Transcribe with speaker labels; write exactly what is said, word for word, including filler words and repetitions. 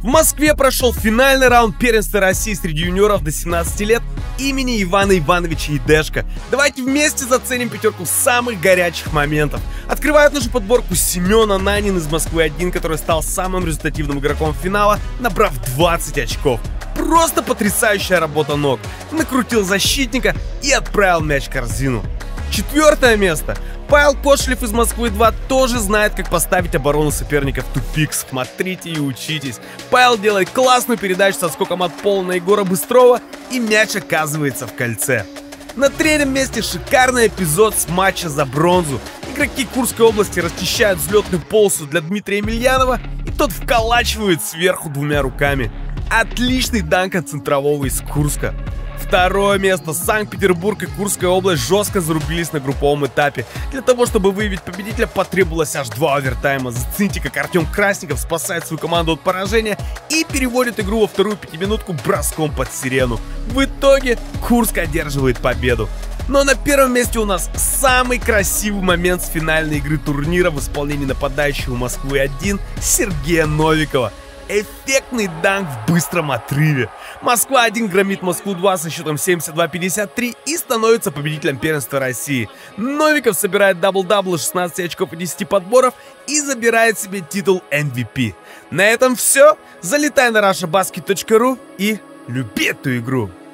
Speaker 1: В Москве прошел финальный раунд первенства России среди юниоров до семнадцати лет имени Ивана Ивановича Едешко. Давайте вместе заценим пятерку самых горячих моментов. Открывает нашу подборку Семен Ананин из Москвы один, который стал самым результативным игроком финала, набрав двадцать очков. Просто потрясающая работа ног. Накрутил защитника и отправил мяч в корзину. Четвертое место. Павел Кошлев из Москвы два тоже знает, как поставить оборону соперника в тупик. Смотрите и учитесь. Павел делает классную передачу со скоком от пола на Егора Быстрова, и мяч оказывается в кольце. На третьем месте шикарный эпизод с матча за бронзу. Игроки Курской области расчищают взлетную полосу для Дмитрия Емельянова, и тот вколачивает сверху двумя руками. Отличный данк от центрового из Курска. Второе место. Санкт-Петербург и Курская область жестко зарубились на групповом этапе. Для того, чтобы выявить победителя, потребовалось аж два овертайма. Зацените, как Артем Красников спасает свою команду от поражения и переводит игру во вторую пятиминутку броском под сирену. В итоге Курск одерживает победу. Но на первом месте у нас самый красивый момент с финальной игры турнира в исполнении нападающего Москвы один Сергея Новикова. Эффектный данк в быстром отрыве. Москва один громит Москву два со счетом семьдесят два пятьдесят три и становится победителем первенства России. Новиков собирает дабл-дабл, шестнадцать очков и десять подборов и забирает себе титул эм ви пи. На этом все. Залетай на раша баскет точка ру и люби эту игру.